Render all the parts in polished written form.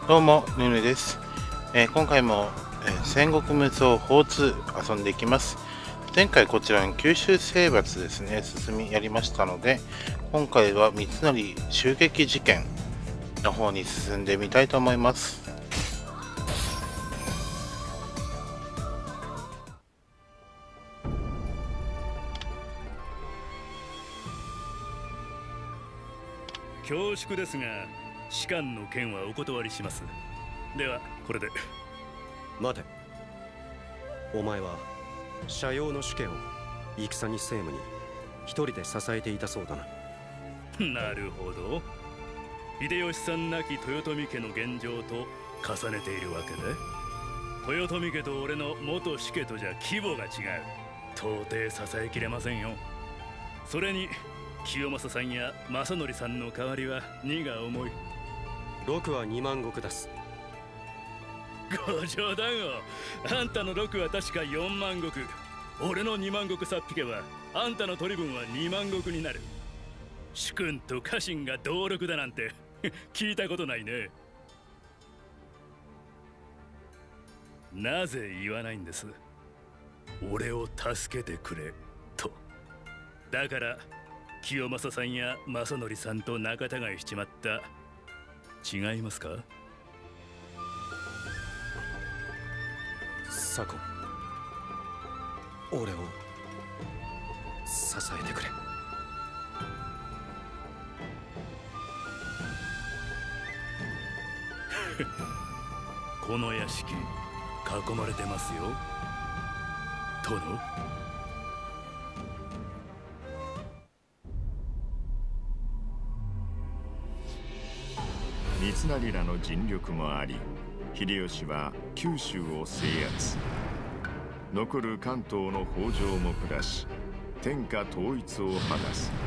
どうも、ねねです。今回も、戦国無双4 2遊んでいきます。前回こちらに九州征伐ですね、進みやりましたので、今回は三成襲撃事件の方に進んでみたいと思います。 恐縮ですが、士官の件はお断りします。ではこれで。 待て、お前は社用の主家を戦に政務に一人で支えていたそうだな。 なるほど。秀吉さん亡き豊臣家の現状と重ねているわけで、豊臣家と俺の元主家とじゃ規模が違う。到底支えきれませんよ。それに清正さんや正則さんの代わりは荷が重い。 6は2万石出す。 ご冗談を。あんたの6は確か4万石。俺の2万石さっ引けばあんたの取り分は2万石になる。主君と家臣が同力だなんて聞いたことないね。なぜ言わないんです？俺を助けてくれと。だから清正さんや正則さんと仲違いしちまった。違いますか？ 左近、俺を支えてくれ。 この屋敷囲まれてますよ、殿。 三成らの尽力もあり、秀吉は九州を制圧。残る関東の北条も下し、天下統一を果たす。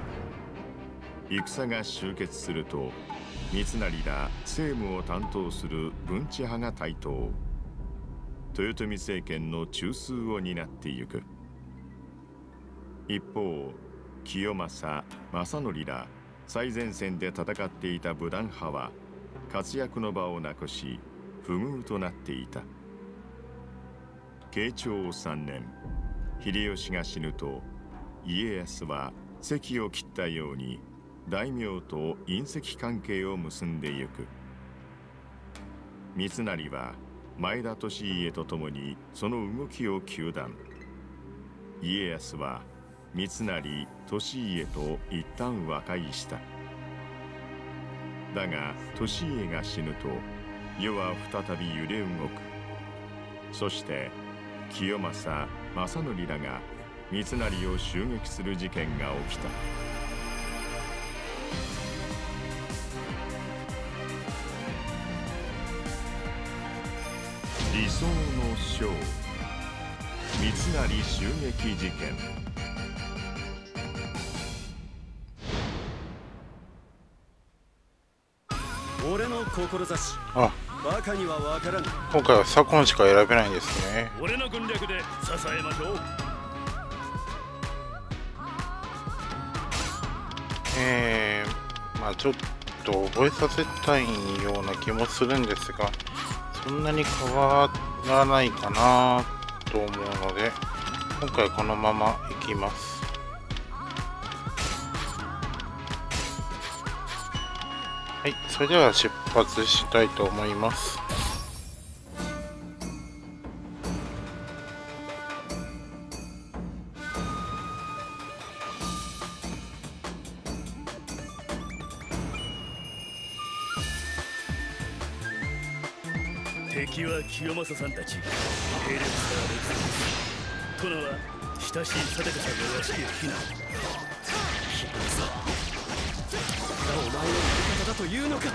戦が終結すると、三成ら政務を担当する文治派が台頭。豊臣政権の中枢を担ってゆく。一方、清正、正則ら最前線で戦っていた武断派は活躍の場をなくし不遇となっていた。慶長3年、秀吉が死ぬと家康は関を切ったように大名と姻戚関係を結んでゆく。三成は前田利家と共にその動きを糾弾。家康は三成、利家と一旦和解した。だが利家が死ぬと世は再び揺れ動く。そして清正、正則らが三成を襲撃する事件が起きた。理想の将、三成襲撃事件。 俺の志、 あ、 バカには分からぬ。 今回は左近しか選べないんですね。 俺の軍略で支えましょう。 まあちょっと覚えさせたいような気もするんですが、そんなに変わらないかなと思うので、今回このままいきます。はい、それでは出発したいと思います。 敵は清正さんたち。兵力差は6。殿は親しい定かさんの屋敷へ避難。 お前の味方だというのか。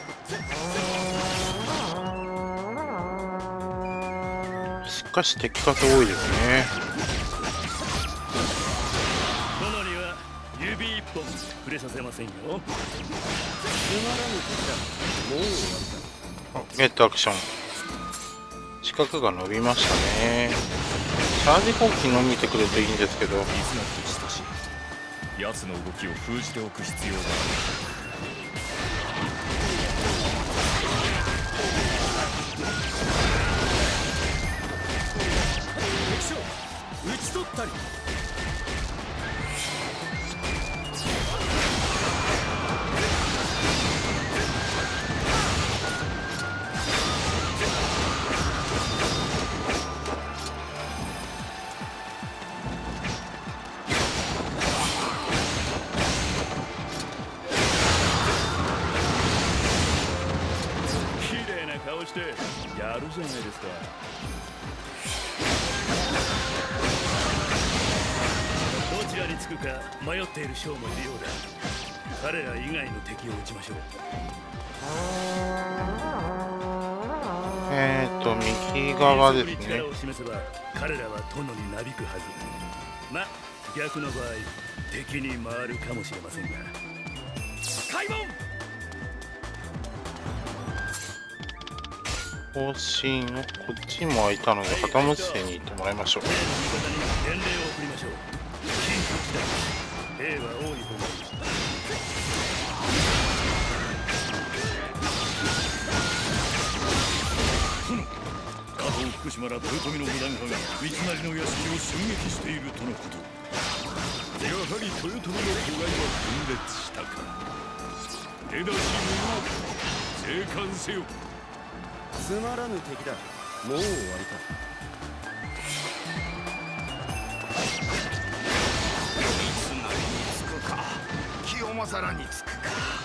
しかし敵方多いですね。 殿には指一本触れさせませんよ。つまらぬことだ。もう終わりだ。 ゲットアクション。四角が伸びましたね。チャージ攻撃のみてくれるといいんですけど。 水なき親しい。奴の動きを封じておく必要がある。 倒してやるじゃないですか。どちらにつくか迷っている将もいるようだ。彼ら以外の敵を撃ちましょう。 右側ですね。 力を示せば彼らは殿になびくはず。ま、逆の場合敵に回るかもしれませんが。開門。 方針をこっちにも開いたので旗持ち勢に行ってもらいましょう。 例の味方に伝令を送りましょう。緊急事態。兵は多い方がいい。加藤福島ら豊臣の無断派が三成の屋敷を襲撃しているとのこと。やはり豊臣の子飼いは分裂したか。手出し無用、静観せよ。 つまらぬ敵だ。もう終わりか。 三成につくか、清正らにつくか。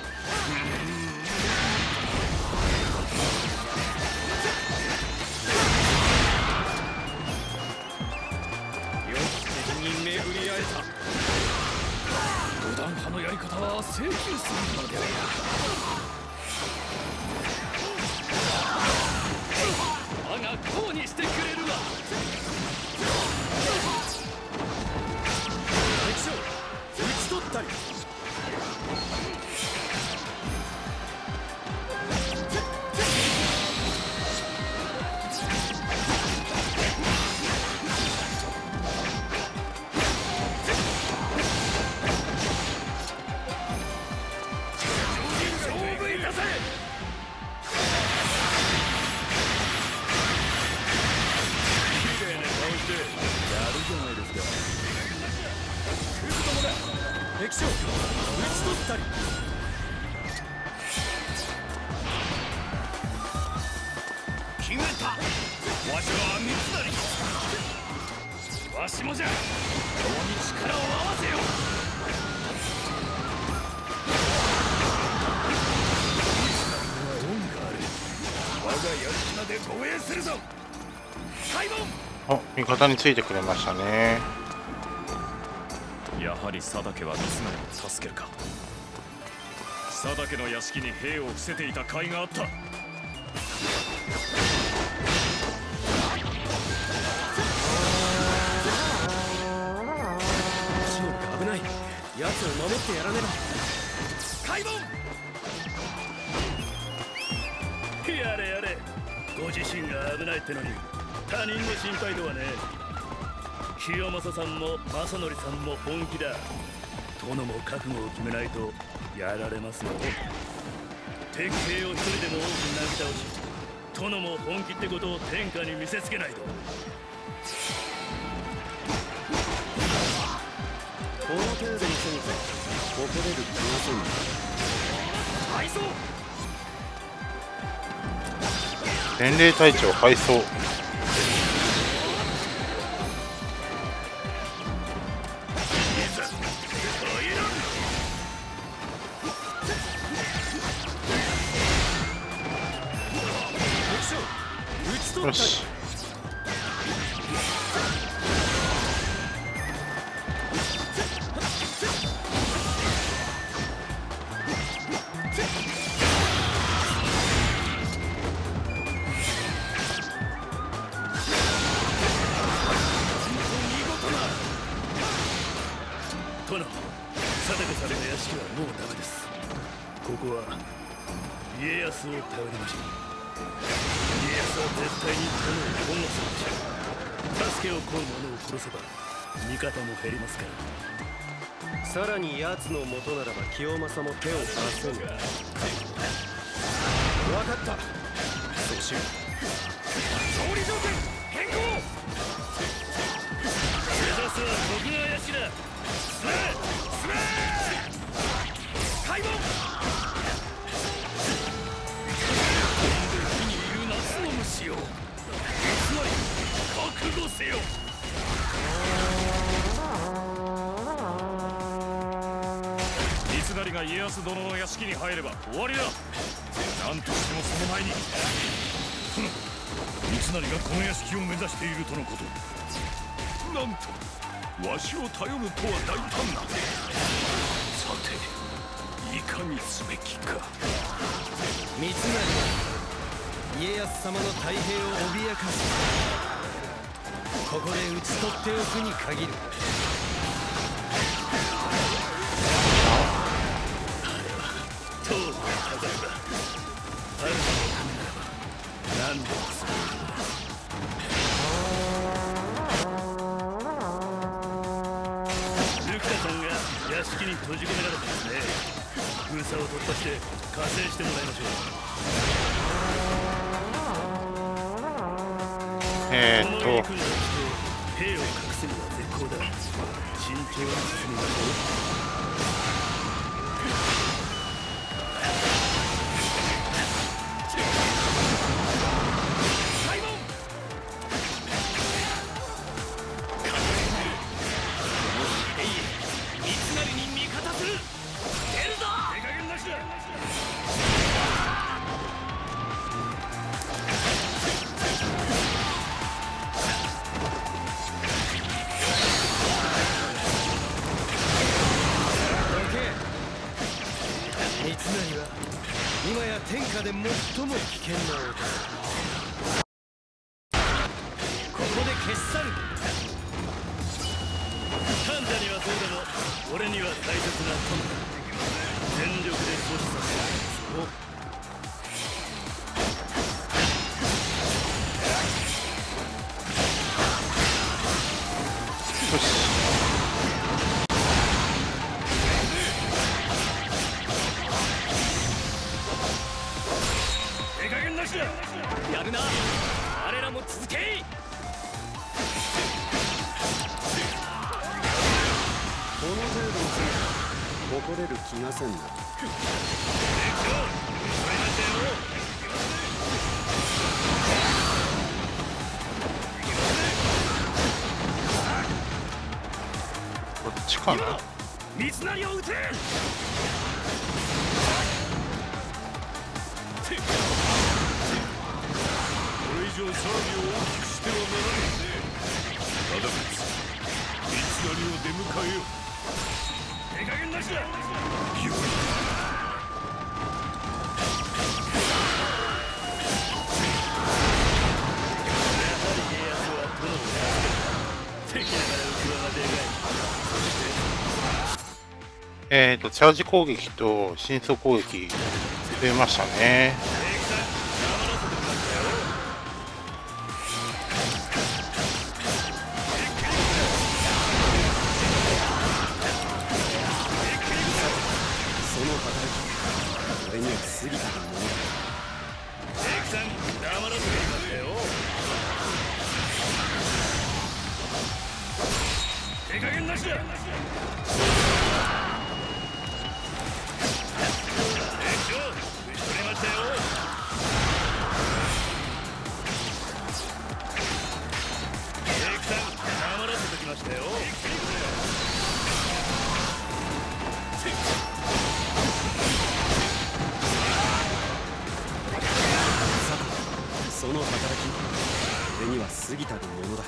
良き敵に巡り会えた。五段派のやり方は請求するのでは。我がこうにしてくれるわ。敵将討ち取ったり。敵将討ち取ったり。 決めた。わしは三成につく。 わしもじゃ。共に力を合わせよ。恩がある。我が屋敷まで護衛するぞ。開門。 味方についてくれましたね。 やはり佐竹は三成を助けるか。佐竹の屋敷に兵を伏せていた甲斐があった。 勝負が危ない。奴を守ってやらねば。 開門。やれやれ。ご自身が危ないってのに他人の心配とはね。清正さんも正則さんも本気だ。殿も覚悟を決めないとやられますよ。敵兵を一人でも多くなぎ倒し、殿も本気ってことを天下に見せつけないと。 この程度にせんか誇れる気がする。 敗走。 伝令隊長敗走。よし。 殿、佐竹さんの屋敷はもうダメです。ここは家康を頼りましょう。家康は絶対に殿を保護するでしょう。助けを請う者を殺せば味方も減りますから。 さらに奴の元ならば清正も手を貸せん。分かった。そうしよう。 勝利条件変更。目指すは徳川屋敷だ。進め進め。開門。火にいる夏の虫よ。つまり覚悟せよ。 が家康殿の屋敷に入れば終わりだ。何としてもその前に三成がこの屋敷を目指しているとのこと。なんとわしを頼るとは大胆な。さていかにすべきか。 三成は家康様の太平を脅かす。ここで討ち取っておくに限る。 当時の飾りだ。あるのためならば何でもする。ルカさんが屋敷に閉じ込められてますね。封鎖を突破して加勢してもらいましょう。この行くの兵を隠すには絶好だ。慎重に進みましょう。 今や天下で最も危険な男。ここで消し去る。 患者にはそうでも俺には大切な友だ。全力で阻止させる。 よし。 やるな。我らも続け。 この程度の戦果誇れる気がせんな。 こっちかな。 三成を撃て。 これ以上騒ぎを大きくしてはならない。忠勝、三成を出迎えよ。 手加減なしだ。 よい。 チャージ攻撃と深層攻撃増えましたね。 その働き、俺には過ぎたものだ。 さん、黙らせていましたよ。手加減なしだ。 その働き、俺には過ぎたるものだ。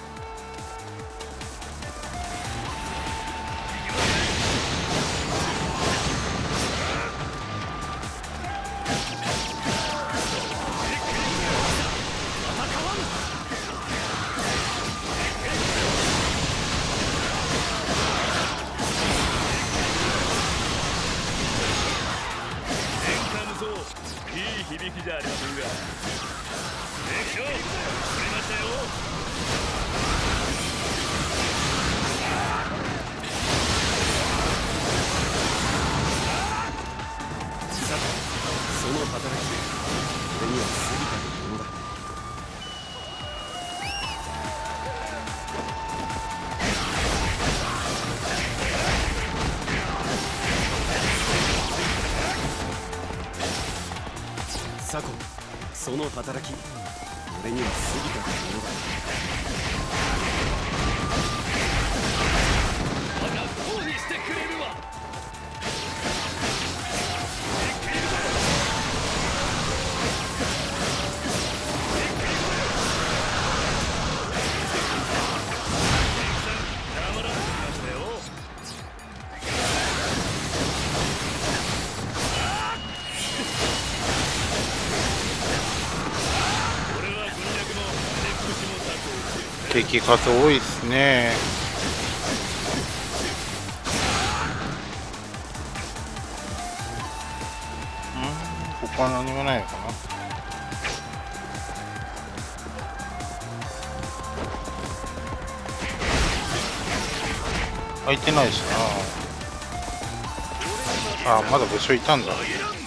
いい響きじゃありませんが。敵将、取りましたよ。 さて、その働き、俺には過ぎたるものだ。左近、その働き、俺には過ぎたものだ。 我が抗議してくれるわ。 敵敵数多いっすね。他は何もないのかな。開いてないしな。あ、まだ武将いたんだ。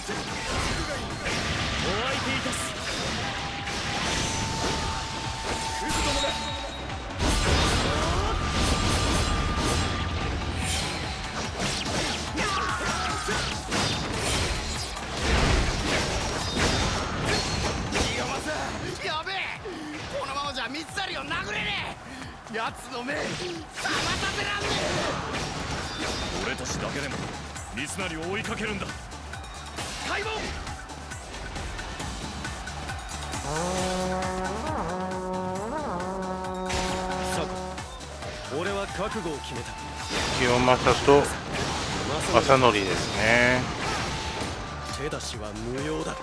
やつの目覚まさせらんねえ。俺たちだけでも三成を追いかけるんだ。開門。 さあ、俺は覚悟を決めた。 清正と正則ですね。 手出しは無用だ。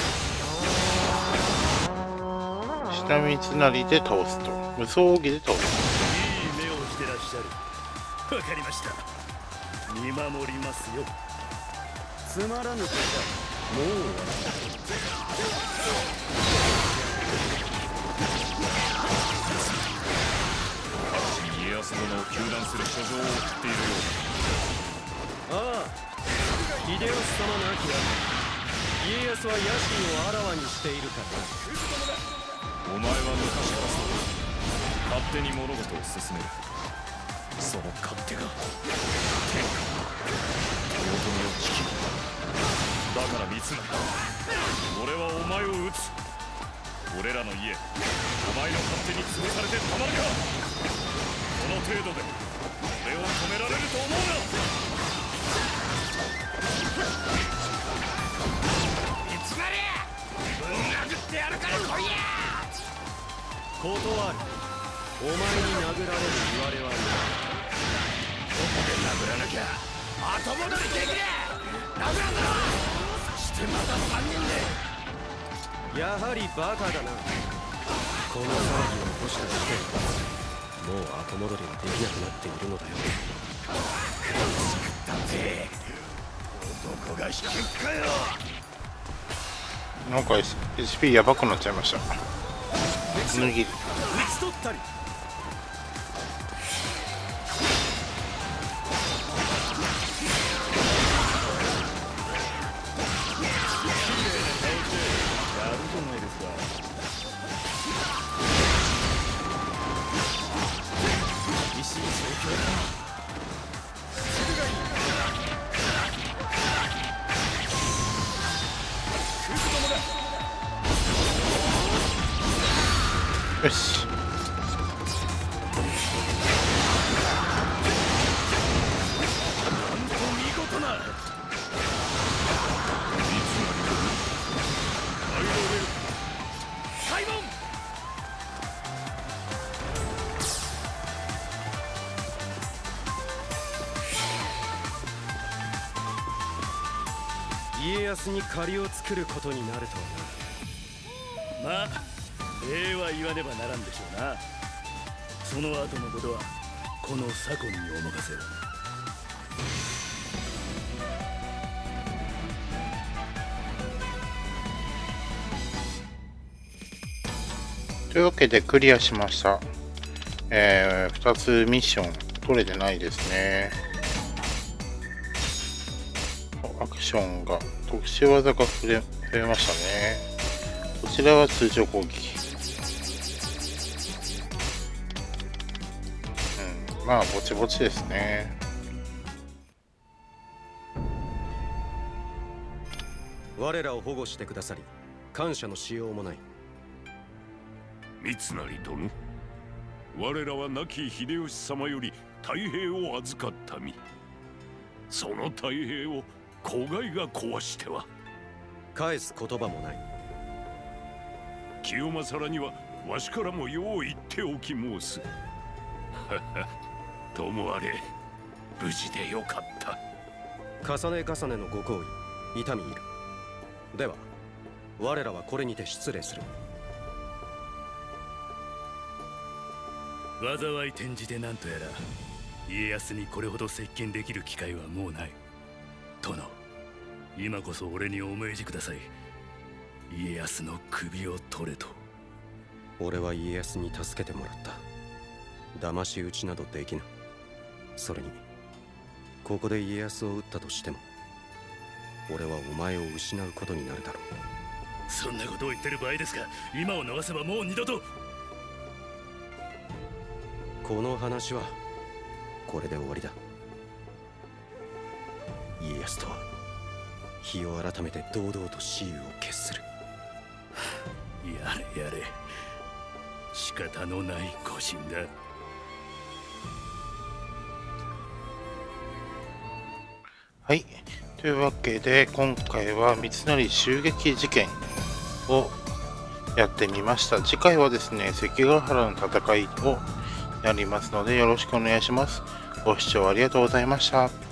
下三成で倒すと、無双儀で倒す。 いい目をしてらっしゃる。わかりました。見守りますよ。 つまらぬことだ。もう終わった。 家康殿を糾弾する書状を送っているよああ、秀吉様の秋は家康は野心をあらわにしているからな。 う。お前は昔からそう勝手に物事を進める。その勝手が天下豊臣を危機。だから三成、俺はお前を討つ。俺らの家、お前の勝手に潰されてたまるか。この程度で俺を止められると思うな。 三成、ぶん殴ってやるから来いや。 断る。お前に殴られる言われはない。 ここで殴らなきゃ後戻りできねえ。殴らんだろ。そしてまた3人で。 やはりバカだな。この騒ぎを起こした時点、もう後戻りはできなくなっているのだよ。 だって男が引けっかよ。 なんか SP やばくなっちゃいました。脱ぎ。 打ち取ったり。 よし。 見事な。開門。 家康に借りを作ることになるとはな。 まあ礼は言わねばならんでしょうな。その後のことはこの左近にお任せを。 というわけでクリアしました。2つミッション取れてないですね。アクションが特殊技が増えましたね。こちらは通常攻撃。まあぼちぼちですね。 我らを保護してくださり感謝のしようもない。 三成殿、我らは亡き秀吉様より太平を預かった身。その太平を子飼いが壊しては返す言葉もない。 清正らにはわしからもよう言っておき申す。ともあれ無事でよかった。 重ね重ねのご厚意痛み入る。では我らはこれにて失礼する。 災い転じてなんとやら家康にこれほど接近できる機会はもうない。殿、今こそ俺にお命じください。家康の首を取れと。 俺は家康に助けてもらった。騙し討ちなどできぬ。それにここで家康を撃ったとしても俺はお前を失うことになるだろう。 そんなことを言ってる場合ですか。今を逃せばもう二度と。 この話はこれで終わりだ。家康とは日を改めて堂々と雌雄を決する。 やれやれ、仕方のない誤信だ。 はい、というわけで今回は三成襲撃事件をやってみました。次回はですね、関ヶ原の戦いをやりますのでよろしくお願いします。ご視聴ありがとうございました。